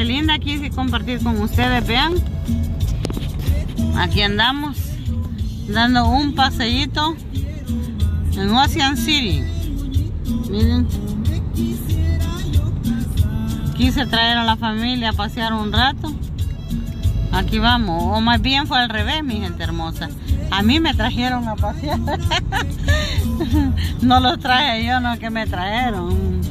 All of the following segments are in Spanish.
gente linda, quise compartir con ustedes, vean. Aquí andamos dando un paseíto en Ocean City. Miren, quise traer a la familia a pasear un rato. Aquí vamos, o más bien fue al revés, mi gente hermosa. A mí me trajeron a pasear. No los traje yo, no, que me trajeron.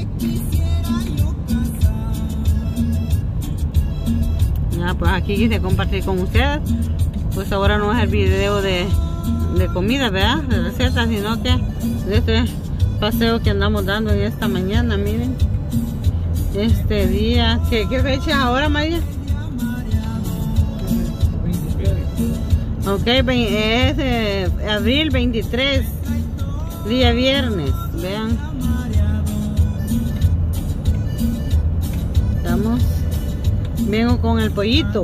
Ya, pues aquí quise compartir con ustedes. Pues ahora no es el video de comida, ¿verdad? De recetas, sino que de este paseo que andamos dando en esta mañana, miren. Este día, ¿qué fecha es ahora, María? Ok, es abril 23, día viernes, vean. Vengo con el pollito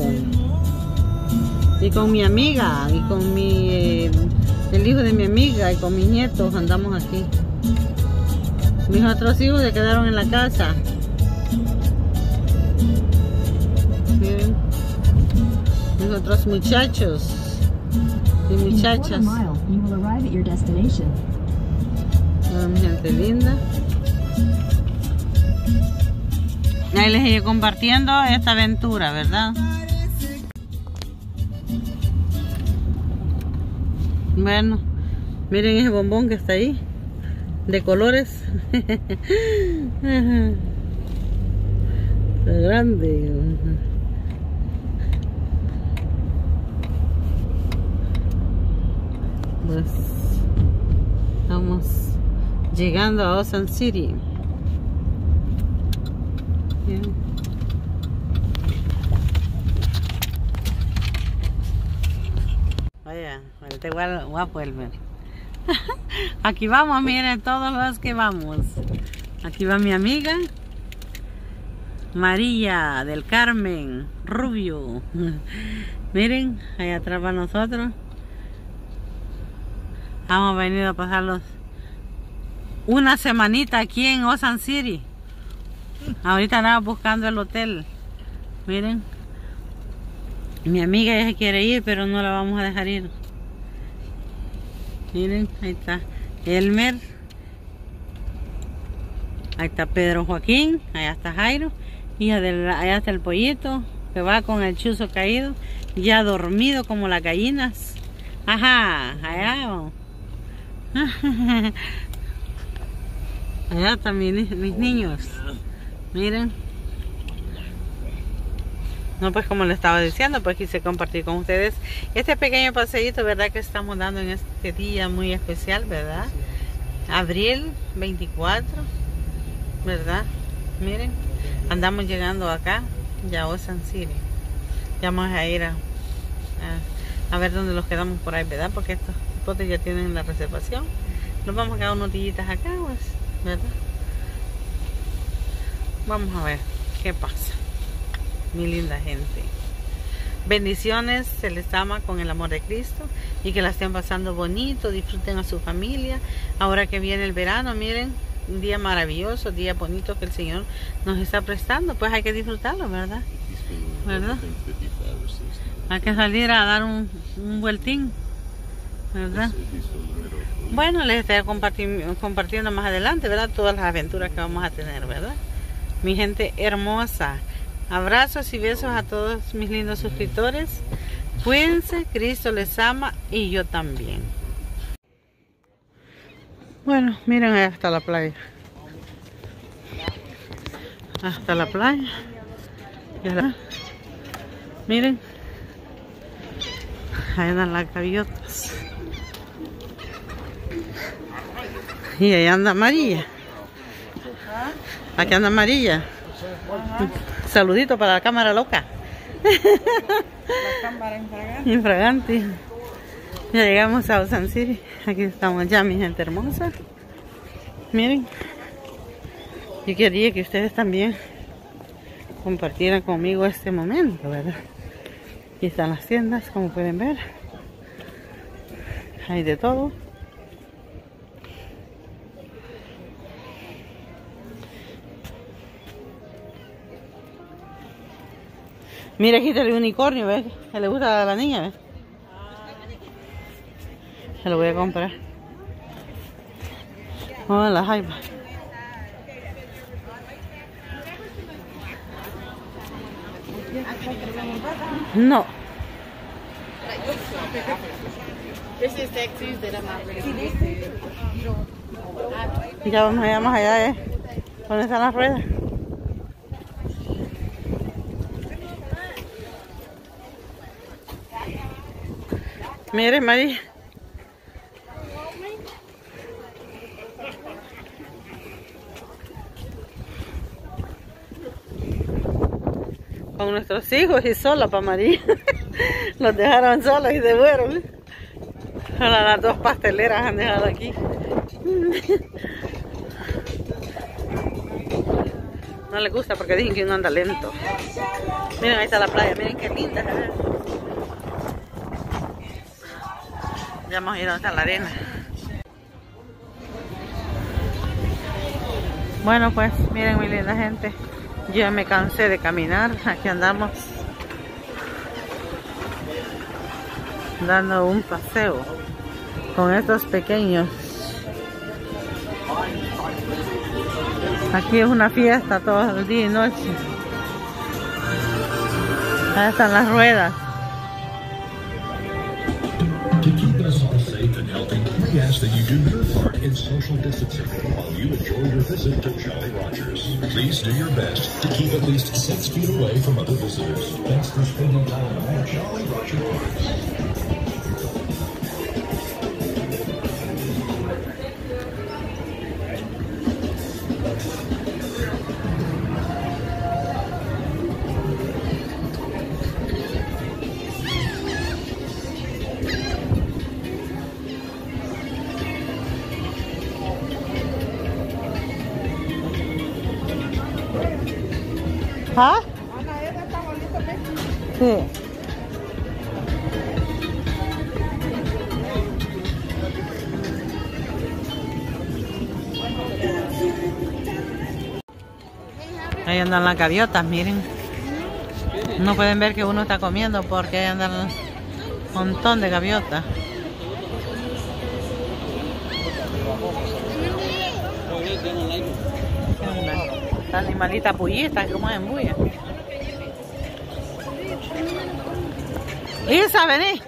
y con mi amiga y con el hijo de mi amiga y con mis nietos andamos aquí. Mis otros hijos se quedaron en la casa. Miren, mis otros muchachos y muchachas. Mi gente linda. Ahí les iré compartiendo esta aventura, ¿verdad? Bueno, miren ese bombón que está ahí, de colores. Está grande. Pues estamos llegando a Ocean City. Bien. Vaya, está igual guapo el ver. Aquí vamos, miren todos los que vamos. Aquí va mi amiga María del Carmen Rubio. Miren, allá atrás va nosotros. Hemos venido a pasarlos una semanita aquí en Ocean City. Ahorita andamos buscando el hotel. Miren, mi amiga ya se quiere ir, pero no la vamos a dejar ir. Miren, ahí está Elmer, ahí está Pedro Joaquín, allá está Jairo, y allá está el pollito que va con el chuzo caído, ya dormido como las gallinas. Ajá, allá vamos. Allá están mis niños. Miren. No, pues como les estaba diciendo, pues quise compartir con ustedes este pequeño paseíto, ¿verdad? Que estamos dando en este día muy especial, ¿verdad? Abril 24, ¿verdad? Miren, andamos llegando acá, ya a Ocean City. Ya vamos a ir a ver dónde los quedamos por ahí, ¿verdad? Porque estos potes ya tienen la reservación. Nos vamos a quedar unos días acá, pues, ¿verdad? Vamos a ver qué pasa, mi linda gente. Bendiciones, se les ama con el amor de Cristo y que la estén pasando bonito, disfruten a su familia. Ahora que viene el verano, miren, un día maravilloso, día bonito que el Señor nos está prestando, pues hay que disfrutarlo, ¿verdad? ¿Verdad? Hay que salir a dar un vueltín, ¿verdad? Bueno, les estaré compartiendo más adelante, ¿verdad? Todas las aventuras que vamos a tener, ¿verdad? Mi gente hermosa, abrazos y besos a todos mis lindos suscriptores. Cuídense, Cristo les ama y yo también. Bueno, miren, ahí está la playa. Hasta la playa. Miren, ahí andan las gaviotas. Y ahí anda María. Aquí anda María. Saludito para la cámara loca. La cámara infragante. Ya llegamos a Ocean City. Aquí estamos ya, mi gente hermosa. Miren. Yo quería que ustedes también compartieran conmigo este momento, ¿verdad? Aquí están las tiendas, como pueden ver. Hay de todo. Mira, aquí está el unicornio, ¿ves? Que le gusta a la niña, ¿ves? Se lo voy a comprar. Oh, la jaiba. No. Ya vamos allá, más allá, ¿dónde están las ruedas? Mire, María. Con nuestros hijos y sola para María. Los dejaron solos y se fueron. Ahora las dos pasteleras han dejado aquí. No les gusta porque dicen que uno anda lento. Miren, ahí está la playa. Miren qué linda. Ya hemos ido hasta la arena. Bueno, pues miren, mi linda gente. Yo ya me cansé de caminar. Aquí andamos dando un paseo con estos pequeños. Aquí es una fiesta todo el día y noche. Ahí están las ruedas. To keep us all safe and healthy, we ask that you do your part in social distancing while you enjoy your visit to Jolly Rogers. Please do your best to keep at least 6 feet away from other visitors. Thanks for spending time at Jolly Roger Parks. ¿Ah? Sí. Ahí andan las gaviotas, miren. No pueden ver que uno está comiendo porque ahí andan un montón de gaviotas. Esta animalita pullita, como en bulla. Isa, vení.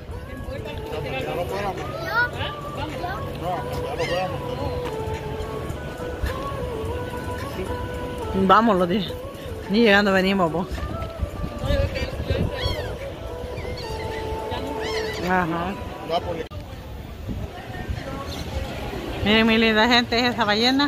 Vamos, lo dije. Ni llegando venimos, vos. Ajá. Miren, mi linda gente, es esa ballena.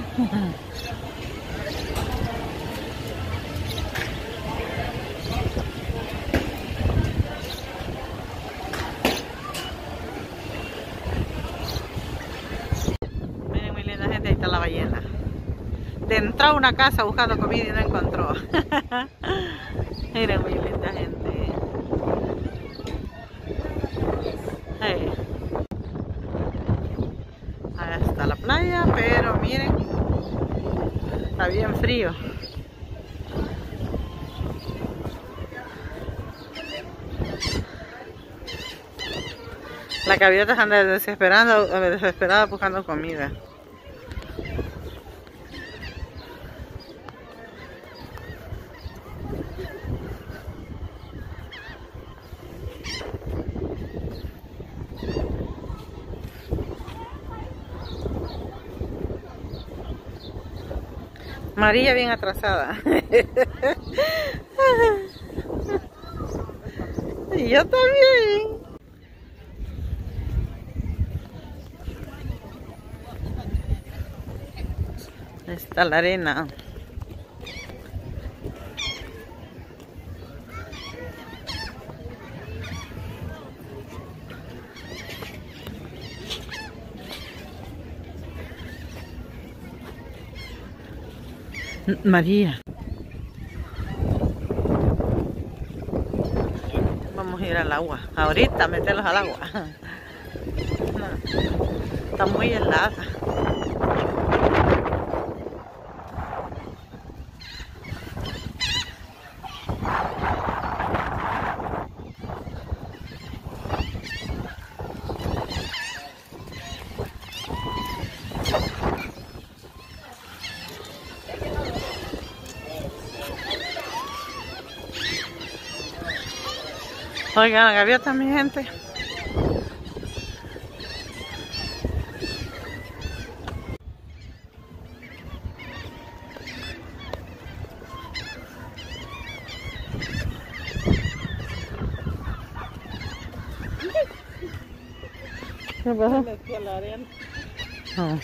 Miren, mi linda gente, ahí está la ballena. Entró a una casa buscando comida y no encontró. Miren, mi linda gente. Hey. Ahí está la playa, pero miren, está bien frío. Las gaviotas andan desesperadas buscando comida. María bien atrasada. Y yo también. Está la arena. María. Vamos a ir al agua. Ahorita meterlos al agua. Está muy helada. Oigan la gaviota, mi gente. ¿Qué pasó? Me metí a la arena. Oh.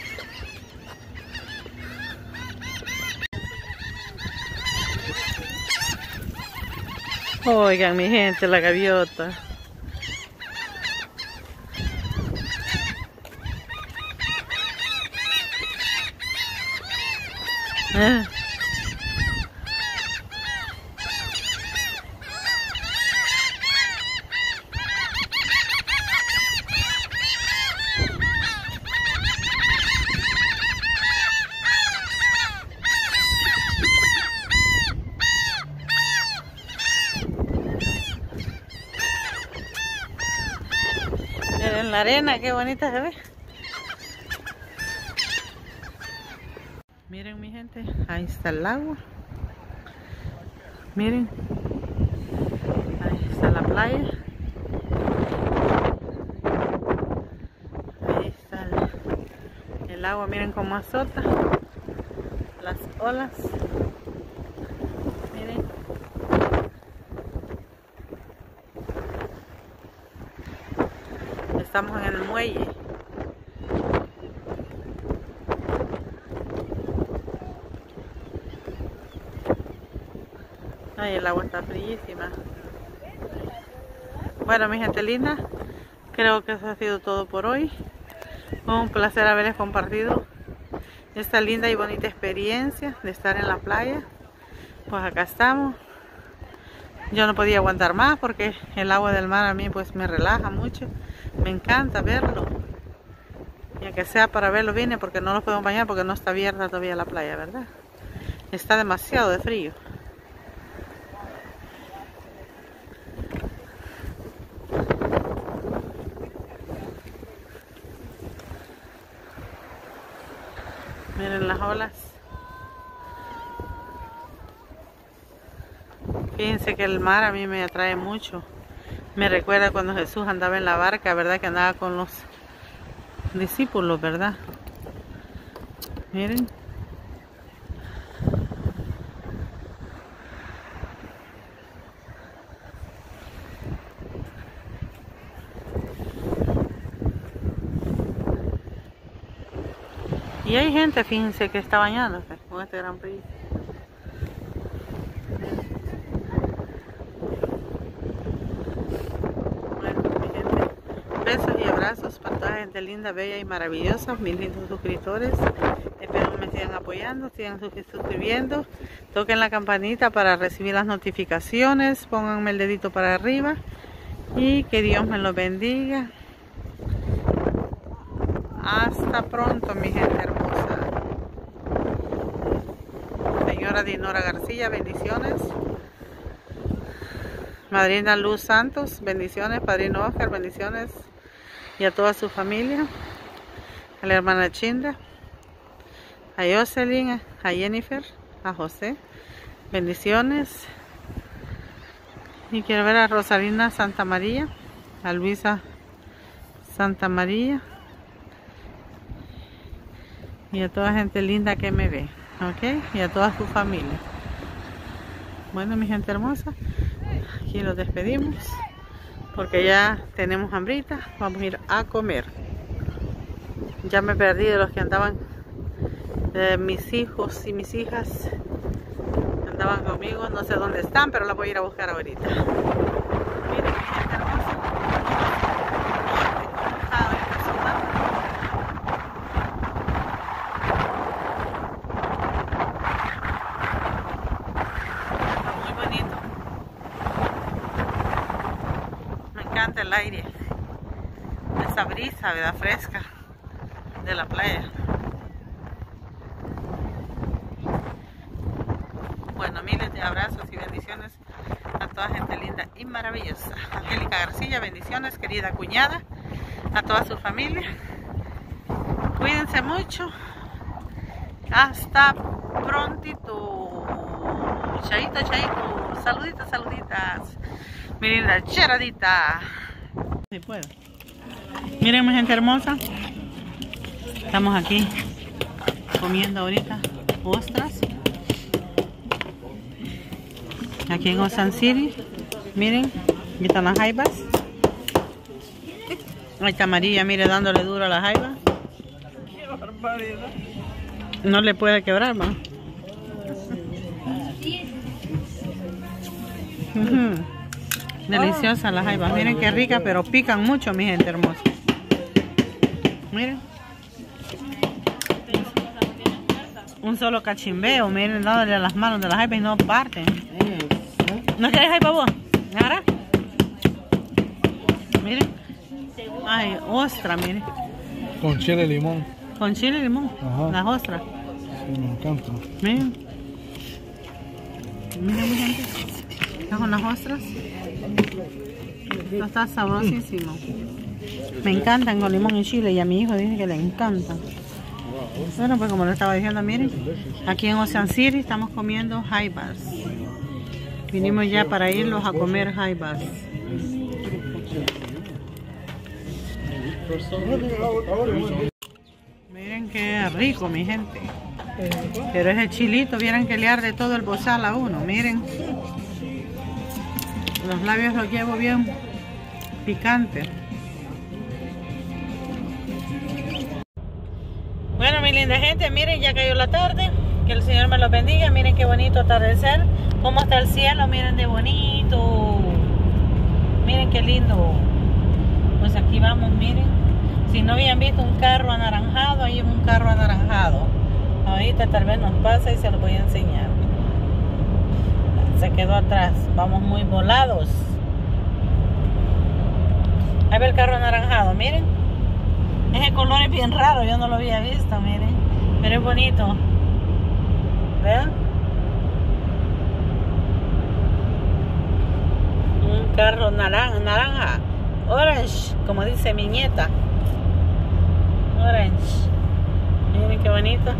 Oigan, mi gente, la gaviota. Miren la arena, qué bonita se ve. Miren, mi gente, ahí está el agua. Miren, ahí está la playa. Ahí está el agua, miren cómo azota las olas. Miren. Estamos en el muelle. Ay, el agua está fríísima. Bueno, mi gente linda, creo que eso ha sido todo por hoy. Fue un placer haberles compartido esta linda y bonita experiencia de estar en la playa. Pues acá estamos. Yo no podía aguantar más porque el agua del mar a mí pues me relaja mucho. Me encanta verlo. Y aunque sea para verlo vine porque no lo podemos bañar porque no está abierta todavía la playa, ¿verdad? Está demasiado de frío. Miren las olas. Fíjense que el mar a mí me atrae mucho. Me recuerda cuando Jesús andaba en la barca, ¿verdad? Que andaba con los discípulos, ¿verdad? Miren. Y hay gente, fíjense, que está bañándose con este gran brillo. Bueno, mi gente, besos y abrazos para toda la gente linda, bella y maravillosa, mis lindos suscriptores. Espero me sigan apoyando, sigan suscribiendo, toquen la campanita para recibir las notificaciones, pónganme el dedito para arriba y que Dios me los bendiga. Hasta pronto, mi gente hermosa. Señora Dinora García, bendiciones. Madrina Luz Santos, bendiciones. Padrino Oscar, bendiciones. Y a toda su familia. A la hermana Chinda. A Jocelyn, a Jennifer, a José, bendiciones. Y quiero ver a Rosalina Santa María, a Luisa Santa María. Y a toda gente linda que me ve, ¿ok? Y a toda su familia. Bueno, mi gente hermosa, aquí los despedimos porque ya tenemos hambrita, vamos a ir a comer. Ya me perdí de los que andaban, mis hijos y mis hijas andaban conmigo, no sé dónde están, pero la voy a ir a buscar ahorita. Miren, mi gente hermosa. El aire, esa brisa, ¿verdad? Fresca de la playa. Bueno, miles de abrazos y bendiciones a toda gente linda y maravillosa. Angélica García, bendiciones, querida cuñada, a toda su familia. Cuídense mucho. Hasta prontito. Chaito, chaito. Saluditas, saluditas. Miren la charadita. Si puedo. Miren mi gente hermosa. Estamos aquí comiendo ahorita ostras. Aquí en Ocean City. Miren, aquí están las jaibas. Ahí está María, mire, dándole duro a la jaiba. Qué barbaridad. No le puede quebrar, ¿no? Deliciosa la jaiba. Miren qué rica, pero pican mucho, mi gente hermosa. Miren. Un solo cachimbeo, miren, dándole a las manos de la jaiba y no parten. ¿No querés jaiba vos? ¿Ahora? Miren. Ay, ostra, miren. Con chile y limón. Con chile y limón. Ajá. Las ostras. Sí, me encanta. Miren. Miren, mi gente. Estas son las ostras. Esto está sabrosísimo. Me encantan con limón y chile y a mi hijo dice que le encantan. Bueno, pues como lo estaba diciendo, miren. Aquí en Ocean City estamos comiendo jaibas. Vinimos ya para irlos a comer jaibas. Miren qué rico, mi gente. Pero ese chilito, vieran que le arde todo el bozal a uno. Miren. Los labios los llevo bien picante. Bueno, mi linda gente, miren, ya cayó la tarde. Que el Señor me los bendiga. Miren qué bonito atardecer. Cómo está el cielo, miren de bonito. Miren qué lindo. Pues aquí vamos, miren. Si no habían visto un carro anaranjado, ahí hay un carro anaranjado. Ahorita tal vez nos pasa y se los voy a enseñar. Se quedó atrás. Vamos muy volados. Ahí ve el carro anaranjado, miren. Ese color es bien raro, yo no lo había visto, miren. Pero es bonito. ¿Vean? Un carro naranja. Orange, como dice mi nieta. Orange. Miren qué bonito.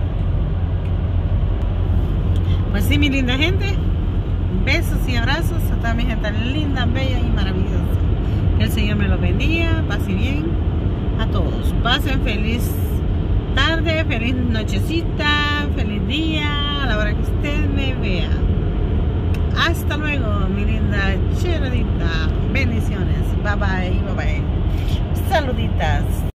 Pues sí, mi linda gente. Besos y abrazos a toda mi gente linda, bella y maravillosa. Que el Señor me los bendiga. Pase bien a todos. Pasen feliz tarde, feliz nochecita, feliz día, a la hora que usted me vea. Hasta luego, mi linda cheradita. Bendiciones. Bye bye, bye bye. Saluditas.